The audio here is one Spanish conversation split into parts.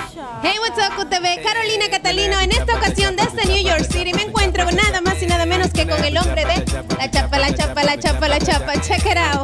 Hey, what's up, QTV? Carolina Catalino. En esta ocasión desde New York City me encuentro con nada más y nada menos que con el hombre de la chapa, la chapa, la chapa, la chapa. Check it out.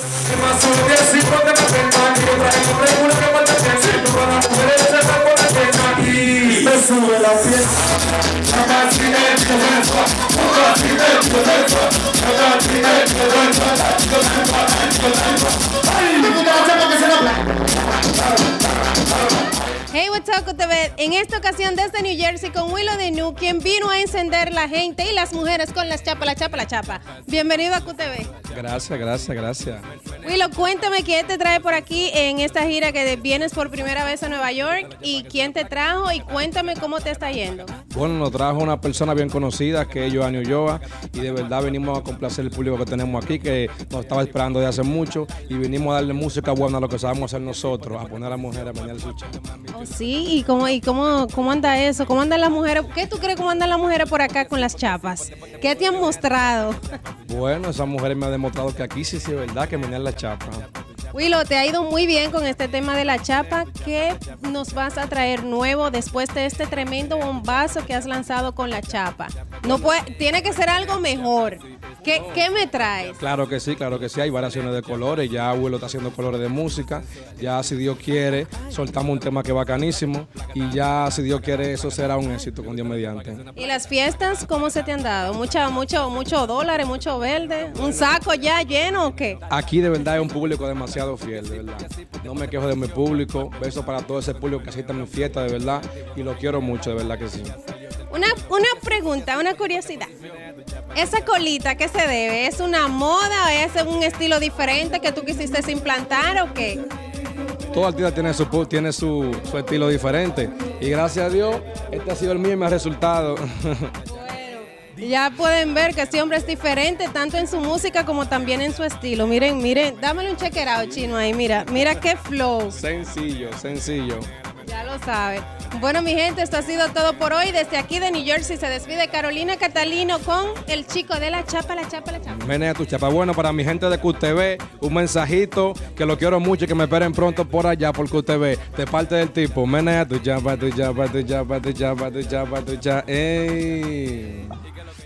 Hey, what's up, QTV? En esta ocasión desde New Jersey con Willow de New, quien vino a encender la gente y las mujeres con las chapas, la chapa, la chapa. Bienvenido a QTV. Gracias. Willow, cuéntame quién te trae por aquí en esta gira que vienes por primera vez a Nueva York y quién te trajo y cuéntame cómo te está yendo. Bueno, nos trajo una persona bien conocida que es Joanny Ulloa y de verdad venimos a complacer el público que tenemos aquí que nos estaba esperando de hace mucho y venimos a darle música buena a lo que sabemos hacer nosotros, a poner a la mujer a poner su chapa. Oh, sí, ¿y cómo anda eso? ¿Cómo andan las mujeres? ¿Qué tú crees cómo andan las mujeres por acá con las chapas? ¿Qué te han mostrado? Bueno, esas mujeres me han demostrado que aquí sí es verdad que menean la chapa. Willow, te ha ido muy bien con este tema de la chapa. ¿Qué nos vas a traer nuevo después de este tremendo bombazo que has lanzado con la chapa? Tiene que ser algo mejor. ¿Qué me traes? Claro que sí, hay variaciones de colores, ya Willow está haciendo colores de música, ya si Dios quiere, soltamos un tema que es bacanísimo y ya si Dios quiere eso será un éxito con Dios mediante. ¿Y las fiestas cómo se te han dado? Mucho dólares, mucho verde, un saco ya lleno o qué? Aquí de verdad es un público demasiado fiel, de verdad. No me quejo de mi público, beso para todo ese público que asiste a mi fiesta, de verdad, y lo quiero mucho, de verdad que sí. Una pregunta, una curiosidad. ¿Esa colita qué se debe? ¿Es una moda o es un estilo diferente que tú quisiste implantar o qué? Todo artista tiene su estilo diferente y gracias a Dios este ha sido el mío y me ha resultado. Ya pueden ver que este hombre es diferente tanto en su música como también en su estilo. Miren, dámele un chequerado chino ahí, mira qué flow. Sencillo. Ya lo sabe. Bueno, mi gente, esto ha sido todo por hoy. Desde aquí de New Jersey se despide Carolina Catalino con el chico de la chapa, la chapa, la chapa. Menea tu chapa. Bueno, para mi gente de QTV, un mensajito que lo quiero mucho y que me esperen pronto por allá por QTV. De parte del tipo, menea tu chapa, tu chapa, tu chapa, tu chapa, tu chapa, tu chapa. ¡Ey!